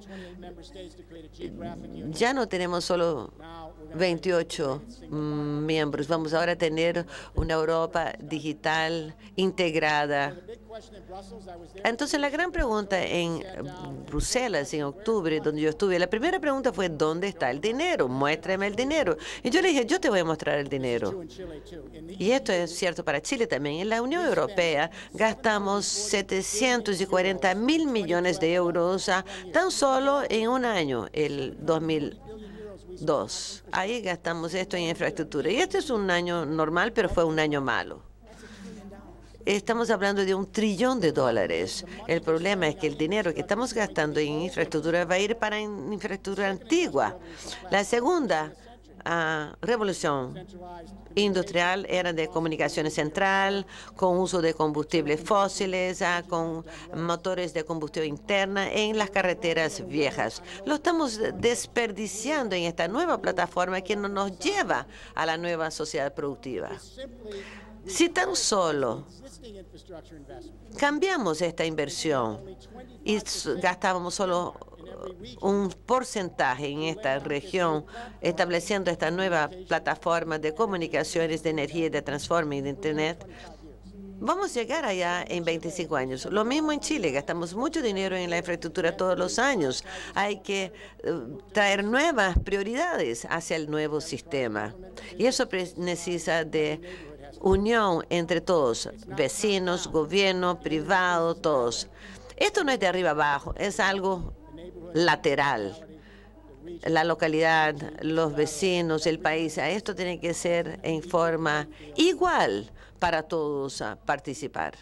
Ya no tenemos solo veintiocho mm, miembros. Vamos ahora a tener una Europa digital integrada. Entonces, la gran pregunta en Bruselas en octubre, donde yo estuve, la primera pregunta fue, ¿dónde está el dinero? Muéstrame el dinero. Y yo le dije, yo te voy a mostrar el dinero. Y esto es cierto para Chile también. En la Unión Europea gastamos setecientos cuarenta mil millones de euros a, tan solo en un año, el dos mil dos. Ahí gastamos esto en infraestructura. Y este es un año normal, pero fue un año malo. Estamos hablando de un trillón de dólares. El problema es que el dinero que estamos gastando en infraestructura va a ir para in infraestructura antigua. La segunda uh, revolución industrial era de comunicaciones central, con uso de combustibles fósiles, uh, con motores de combustión interna en las carreteras viejas. Lo estamos desperdiciando en esta nueva plataforma que no nos lleva a la nueva sociedad productiva. Si tan solo cambiamos esta inversión y gastábamos solo un porcentaje en esta región, estableciendo esta nueva plataforma de comunicaciones, de energía y de transforme y de Internet, vamos a llegar allá en veinticinco años. Lo mismo en Chile, gastamos mucho dinero en la infraestructura todos los años. Hay que uh, traer nuevas prioridades hacia el nuevo sistema. Y eso necesita de unión entre todos, vecinos, gobierno, privado, todos. Esto no es de arriba abajo, es algo lateral. La localidad, los vecinos, el país, esto tiene que ser en forma igual para todos a participar.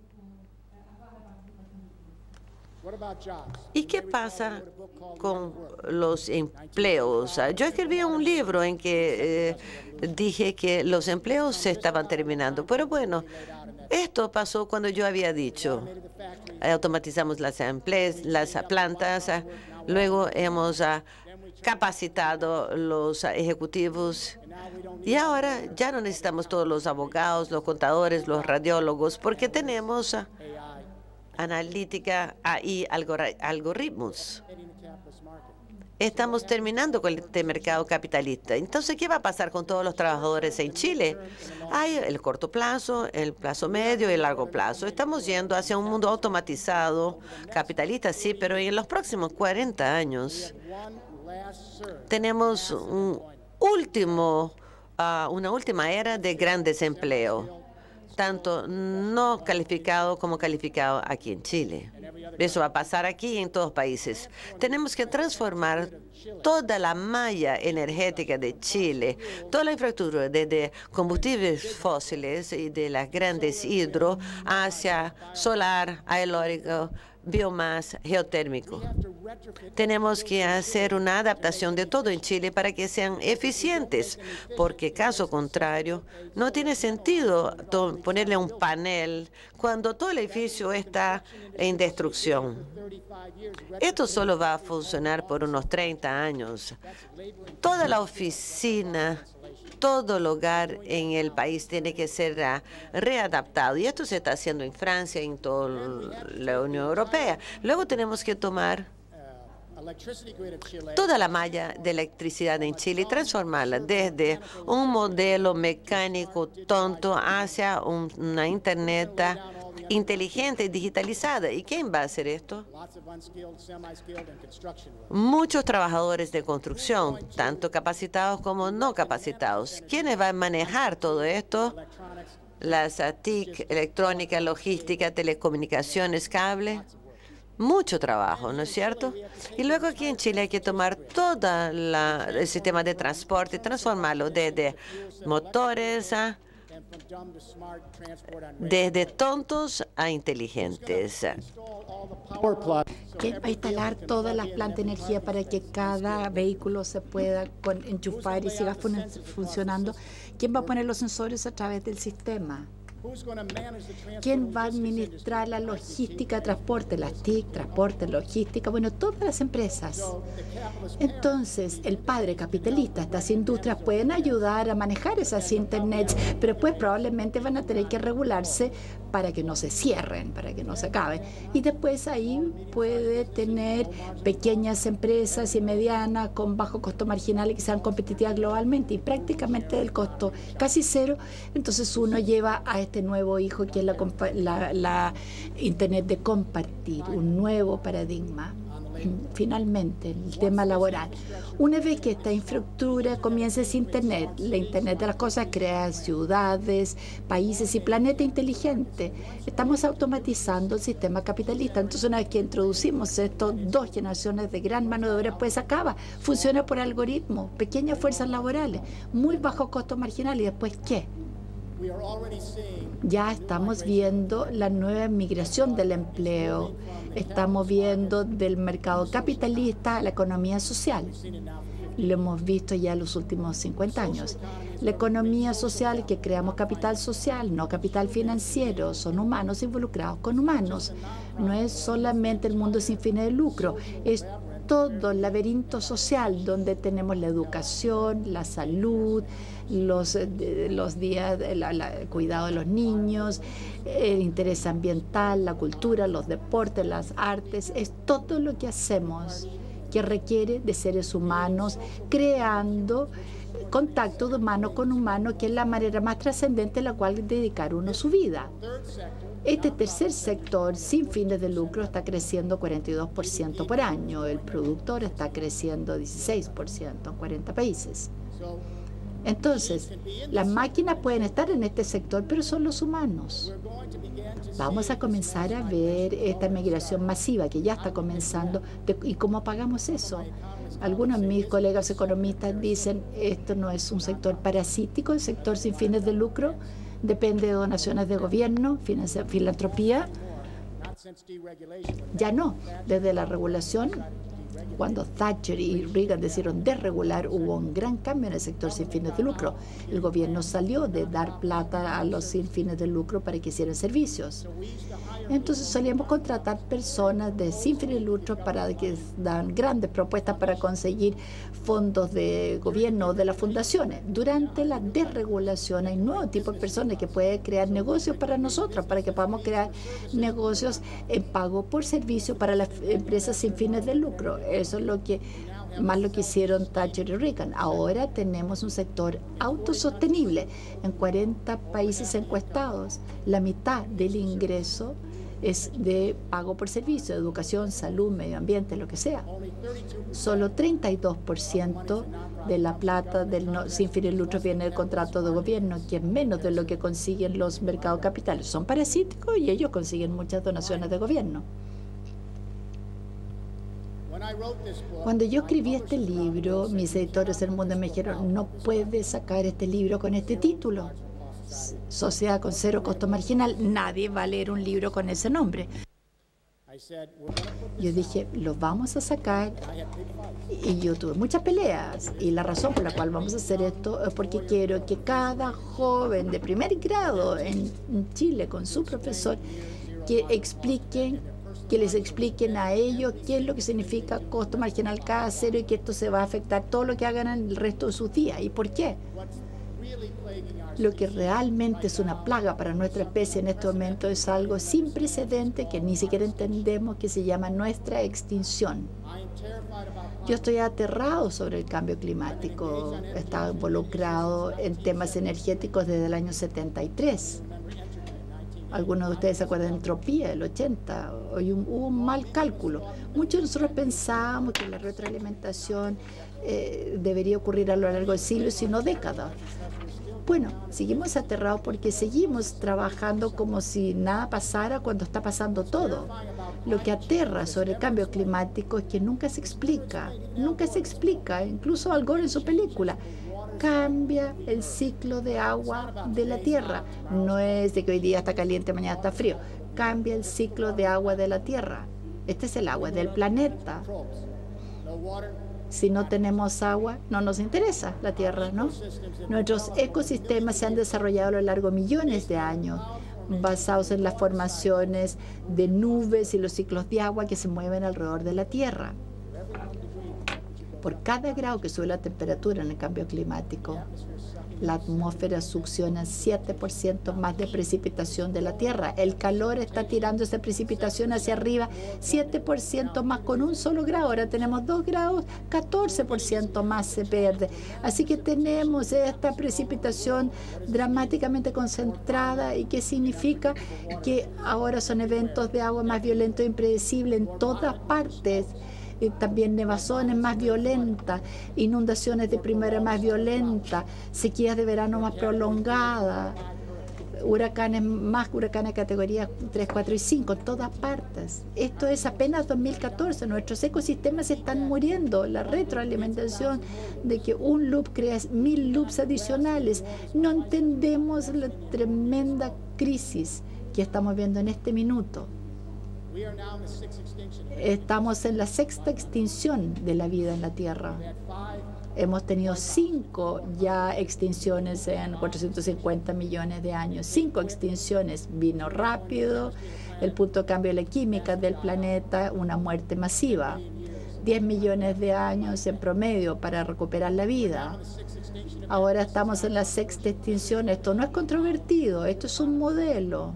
¿Y qué pasa con los empleos? Yo escribí un libro en que eh, dije que los empleos se estaban terminando. Pero bueno, esto pasó cuando yo había dicho, automatizamos las, empleos, las plantas, luego hemos uh, capacitado los uh, ejecutivos y ahora ya no necesitamos todos los abogados, los contadores, los radiólogos, porque tenemos uh, analítica y algoritmos. Estamos terminando con este mercado capitalista. Entonces, ¿qué va a pasar con todos los trabajadores en Chile? Hay el corto plazo, el plazo medio y el largo plazo. Estamos yendo hacia un mundo automatizado, capitalista, sí, pero en los próximos cuarenta años tenemos un último, uh, una última era de gran desempleo, tanto no calificado como calificado aquí en Chile. Eso va a pasar aquí y en todos los países. Tenemos que transformar toda la malla energética de Chile, toda la infraestructura desde combustibles fósiles y de las grandes hidro hacia solar, eólico, biomasa, geotérmico. Tenemos que hacer una adaptación de todo en Chile para que sean eficientes, porque caso contrario, no tiene sentido ponerle un panel cuando todo el edificio está en destrucción. Esto solo va a funcionar por unos treinta años. Toda la oficina, todo el hogar en el país tiene que ser uh, readaptado. Y esto se está haciendo en Francia y en toda la Unión Europea. Luego tenemos que tomar toda la malla de electricidad en Chile y transformarla desde un modelo mecánico tonto hacia un, una Internet inteligente y digitalizada. ¿Y quién va a hacer esto? Muchos trabajadores de construcción, tanto capacitados como no capacitados. ¿Quiénes van a manejar todo esto? Las T I C, electrónica, logística, telecomunicaciones, cable. Mucho trabajo, ¿no es cierto? Y luego aquí en Chile hay que tomar todo el sistema de transporte y transformarlo desde motores a desde tontos a inteligentes. ¿Quién va a instalar todas las plantas de energía para que cada vehículo se pueda con, enchufar y siga fun funcionando? ¿Quién va a poner los sensores a través del sistema? ¿Quién va a administrar la logística de transporte? Las T I C, transporte, logística, bueno, todas las empresas. Entonces, el padre capitalista, estas industrias pueden ayudar a manejar esas internets, pero pues probablemente van a tener que regularse para que no se cierren, para que no se acaben. Y después ahí puede tener pequeñas empresas y medianas con bajo costo marginal y que sean competitivas globalmente y prácticamente del costo casi cero. Entonces uno lleva a este nuevo hijo que es la, la, la Internet de compartir, un nuevo paradigma. Finalmente, el tema laboral. Una vez que esta infraestructura comience ese Internet, la Internet de las cosas crea ciudades, países y planeta inteligente. Estamos automatizando el sistema capitalista. Entonces, una vez que introducimos esto, dos generaciones de gran mano de obra, pues acaba. Funciona por algoritmos, pequeñas fuerzas laborales, muy bajo costo marginal. ¿Y después qué? Ya estamos viendo la nueva migración del empleo. Estamos viendo del mercado capitalista a la economía social. Lo hemos visto ya en los últimos cincuenta años. La economía social, que creamos capital social, no capital financiero, son humanos involucrados con humanos. No es solamente el mundo sin fines de lucro, es todo el laberinto social donde tenemos la educación, la salud, los, los días, el cuidado de los niños, el interés ambiental, la cultura, los deportes, las artes. Es todo lo que hacemos que requiere de seres humanos creando contacto de humano con humano, que es la manera más trascendente en la cual dedicar uno su vida. Este tercer sector sin fines de lucro está creciendo cuarenta y dos por ciento por año. El productor está creciendo dieciséis por ciento en cuarenta países. Entonces, las máquinas pueden estar en este sector, pero son los humanos. Vamos a comenzar a ver esta migración masiva que ya está comenzando. De, ¿Y cómo pagamos eso? Algunos de mis colegas economistas dicen esto no es un sector parasítico, el sector sin fines de lucro depende de donaciones de gobierno, filantropía. Ya no, desde la regulación, cuando Thatcher y Reagan decidieron desregular, hubo un gran cambio en el sector sin fines de lucro. El gobierno salió de dar plata a los sin fines de lucro para que hicieran servicios. Entonces solíamos contratar personas de sin fines de lucro para que dan grandes propuestas para conseguir fondos de gobierno o de las fundaciones. Durante la desregulación hay nuevos tipos de personas que pueden crear negocios para nosotros, para que podamos crear negocios en pago por servicio para las empresas sin fines de lucro. Eso es lo que más lo que hicieron Thatcher y Reagan. Ahora tenemos un sector autosostenible. En cuarenta países encuestados, la mitad del ingreso es de pago por servicio, educación, salud, medio ambiente, lo que sea. Solo treinta y dos por ciento de la plata del no, sin fines de lucro viene del contrato de gobierno, que es menos de lo que consiguen los mercados capitales. Son parasíticos y ellos consiguen muchas donaciones de gobierno. Cuando yo escribí este libro, mis editores del mundo me dijeron, no puedes sacar este libro con este título. Sociedad con cero costo marginal. Nadie va a leer un libro con ese nombre. Yo dije, lo vamos a sacar. Y yo tuve muchas peleas. Y la razón por la cual vamos a hacer esto es porque quiero que cada joven de primer grado en Chile con su profesor que expliquen que les expliquen a ellos qué es lo que significa costo marginal cada cero y que esto se va a afectar todo lo que hagan en el resto de sus días. ¿Y por qué? Lo que realmente es una plaga para nuestra especie en este momento es algo sin precedente que ni siquiera entendemos, que se llama nuestra extinción. Yo estoy aterrado sobre el cambio climático. He estado involucrado en temas energéticos desde el año setenta y tres. Algunos de ustedes se acuerdan de entropía del ochenta. Hoy un, hubo un mal cálculo. Muchos de nosotros pensábamos que la retroalimentación eh, debería ocurrir a lo largo de siglos, si no décadas. Bueno, seguimos aterrados porque seguimos trabajando como si nada pasara cuando está pasando todo. Lo que aterra sobre el cambio climático es que nunca se explica, nunca se explica, incluso Al Gore en su película. Cambia el ciclo de agua de la Tierra. No es de que hoy día está caliente, mañana está frío. Cambia el ciclo de agua de la Tierra. Este es el agua del planeta. Si no tenemos agua, no nos interesa la Tierra, ¿no? Nuestros ecosistemas se han desarrollado a lo largo de millones de años, basados en las formaciones de nubes y los ciclos de agua que se mueven alrededor de la Tierra. Por cada grado que sube la temperatura en el cambio climático, la atmósfera succiona siete por ciento más de precipitación de la Tierra. El calor está tirando esa precipitación hacia arriba, siete por ciento más con un solo grado. Ahora tenemos dos grados, catorce por ciento más se pierde. Así que tenemos esta precipitación dramáticamente concentrada. ¿Y qué significa? Que ahora son eventos de agua más violentos e impredecibles en todas partes. Y también nevazones más violentas, inundaciones de primavera más violentas, sequías de verano más prolongadas, huracanes más huracanes de categoría tres, cuatro y cinco, en todas partes. Esto es apenas dos mil catorce. Nuestros ecosistemas están muriendo. La retroalimentación de que un loop crea mil loops adicionales. No entendemos la tremenda crisis que estamos viendo en este minuto. Estamos en la sexta extinción de la vida en la Tierra. Hemos tenido cinco ya extinciones en cuatrocientos cincuenta millones de años. Cinco extinciones. Vino rápido, el punto de cambio de la química del planeta, una muerte masiva. diez millones de años en promedio para recuperar la vida. Ahora estamos en la sexta extinción. Esto no es controvertido, esto es un modelo.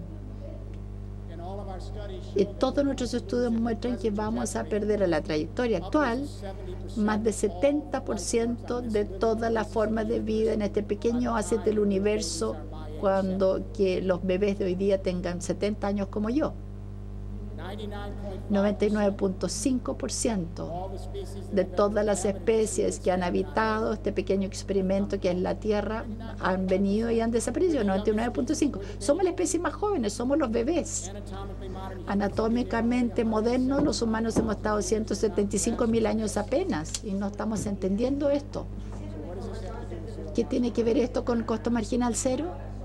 Y todos nuestros estudios muestran que vamos a perder en la trayectoria actual más de setenta por ciento de todas las formas de vida en este pequeño oasis del universo cuando que los bebés de hoy día tengan setenta años como yo. noventa y nueve punto cinco por ciento de todas las especies que han habitado este pequeño experimento que es la Tierra han venido y han desaparecido. noventa y nueve punto cinco. Somos la especie más jóvenes, somos los bebés. Anatómicamente modernos, los humanos hemos estado ciento setenta y cinco mil años apenas y no estamos entendiendo esto. ¿Qué tiene que ver esto con costo marginal cero?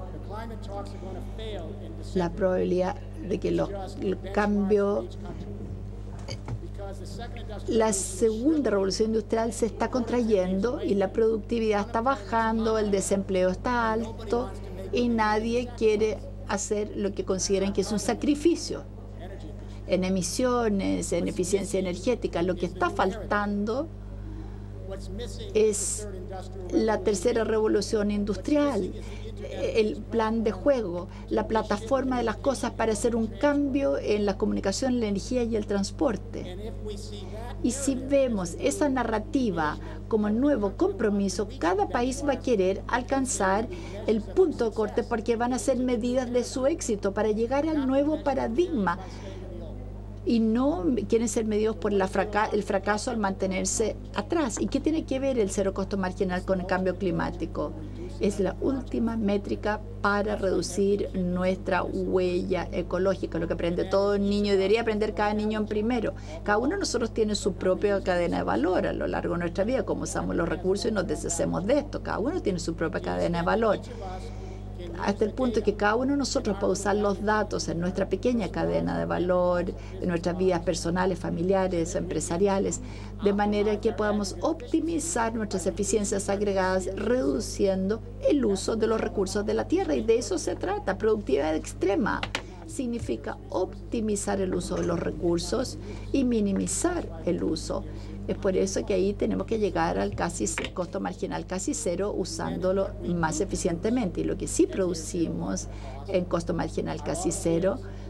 La probabilidad de que los, el cambio, la segunda revolución industrial se está contrayendo y la productividad está bajando, el desempleo está alto y nadie quiere hacer lo que consideran que es un sacrificio en emisiones, en eficiencia energética. Lo que está faltando es la tercera revolución industrial, el plan de juego, la plataforma de las cosas para hacer un cambio en la comunicación, la energía y el transporte. Y si vemos esa narrativa como nuevo compromiso, cada país va a querer alcanzar el punto de corte porque van a ser medidas de su éxito para llegar al nuevo paradigma. Y no quieren ser medidos por la fraca el fracaso al mantenerse atrás. ¿Y qué tiene que ver el cero costo marginal con el cambio climático? Es la última métrica para reducir nuestra huella ecológica, lo que aprende todo niño y debería aprender cada niño en primero. Cada uno de nosotros tiene su propia cadena de valor a lo largo de nuestra vida, cómo usamos los recursos y nos deshacemos de esto. Cada uno tiene su propia cadena de valor, hasta el punto que cada uno de nosotros puede usar los datos en nuestra pequeña cadena de valor, en nuestras vidas personales, familiares, empresariales, de manera que podamos optimizar nuestras eficiencias agregadas, reduciendo el uso de los recursos de la tierra. Y de eso se trata. Productividad extrema significa optimizar el uso de los recursos y minimizar el uso. Es por eso que ahí tenemos que llegar al casi costo marginal casi cero usándolo más eficientemente. Y lo que sí producimos en costo marginal casi cero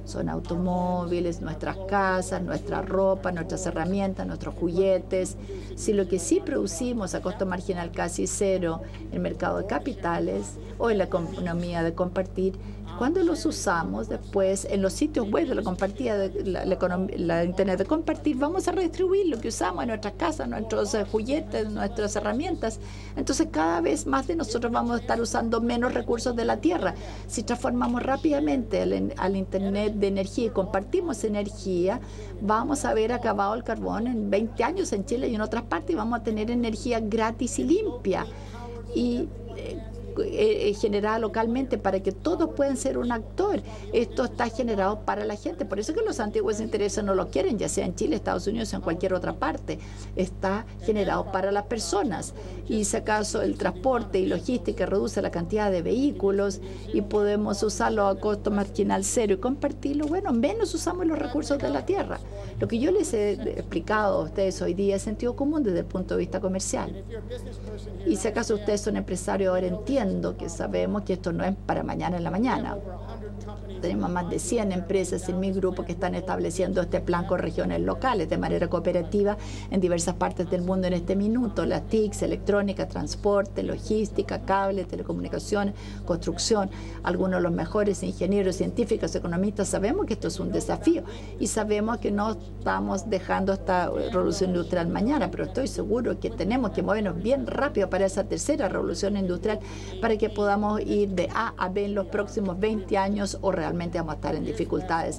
Son automóviles, nuestras casas, nuestra ropa, nuestras herramientas, nuestros juguetes. Si lo que sí producimos a costo marginal casi cero en el mercado de capitales o en la economía de compartir, cuando los usamos después en los sitios web de la compartida, de la, la, la Internet de compartir, vamos a redistribuir lo que usamos en nuestras casas, nuestros eh, juguetes, nuestras herramientas. Entonces cada vez más de nosotros vamos a estar usando menos recursos de la tierra. Si transformamos rápidamente al, al Internet de energía y compartimos energía, vamos a haber acabado el carbón en veinte años en Chile y en otras partes, y vamos a tener energía gratis y limpia. Y eh, Eh, generada localmente para que todos puedan ser un actor. Esto está generado para la gente. Por eso que los antiguos intereses no lo quieren, ya sea en Chile, Estados Unidos o en cualquier otra parte. Está generado para las personas. Y si acaso el transporte y logística reduce la cantidad de vehículos y podemos usarlo a costo marginal cero y compartirlo, bueno, menos usamos los recursos de la tierra. Lo que yo les he explicado a ustedes hoy día es sentido común desde el punto de vista comercial. Y si acaso ustedes son empresarios, ahora entienden que sabemos que esto no es para mañana en la mañana. Tenemos más de cien empresas en mi grupo que están estableciendo este plan con regiones locales de manera cooperativa en diversas partes del mundo en este minuto. Las T I Cs, electrónica, transporte, logística, cable, telecomunicaciones, construcción. Algunos de los mejores ingenieros, científicos, economistas sabemos que esto es un desafío y sabemos que no estamos dejando esta revolución industrial mañana, pero estoy seguro que tenemos que movernos bien rápido para esa tercera revolución industrial para que podamos ir de A a B en los próximos veinte años o realmente vamos a estar en dificultades.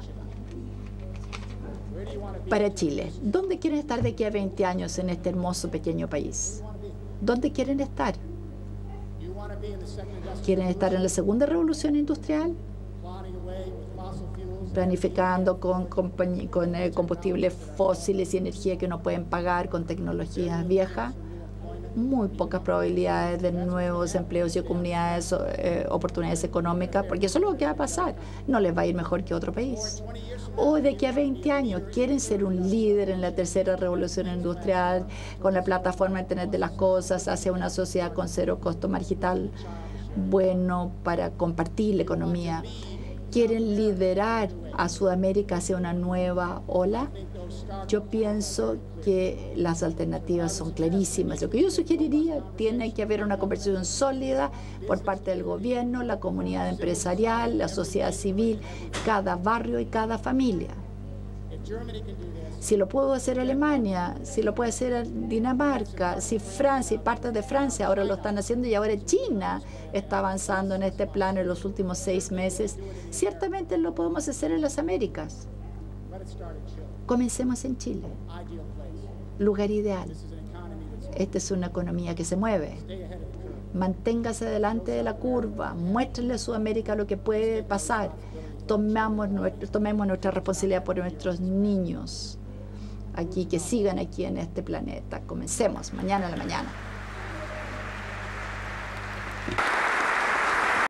Para Chile, ¿dónde quieren estar de aquí a veinte años en este hermoso pequeño país? ¿Dónde quieren estar? ¿Quieren estar en la segunda revolución industrial? Planificando con, con, con eh, combustibles fósiles y energía que no pueden pagar, con tecnologías viejas. Muy pocas probabilidades de nuevos empleos y comunidades, eh, oportunidades económicas, porque eso es lo que va a pasar. No les va a ir mejor que otro país. O de aquí a veinte años quieren ser un líder en la tercera revolución industrial, con la plataforma Internet de las Cosas, hacia una sociedad con cero costo marginal, bueno para compartir la economía. Quieren liderar a Sudamérica hacia una nueva ola. Yo pienso que las alternativas son clarísimas. Lo que yo sugeriría, tiene que haber una conversación sólida por parte del gobierno, la comunidad empresarial, la sociedad civil, cada barrio y cada familia. Si lo puedo hacer Alemania, si lo puede hacer Dinamarca, si Francia y partes de Francia ahora lo están haciendo y ahora China está avanzando en este plano en los últimos seis meses, ciertamente lo podemos hacer en las Américas. Comencemos en Chile, lugar ideal. Esta es una economía que se mueve. Manténgase delante de la curva, muéstrenle a Sudamérica lo que puede pasar. Tomamos nuestro, tomemos nuestra responsabilidad por nuestros niños aquí, que sigan aquí en este planeta. Comencemos mañana a la mañana.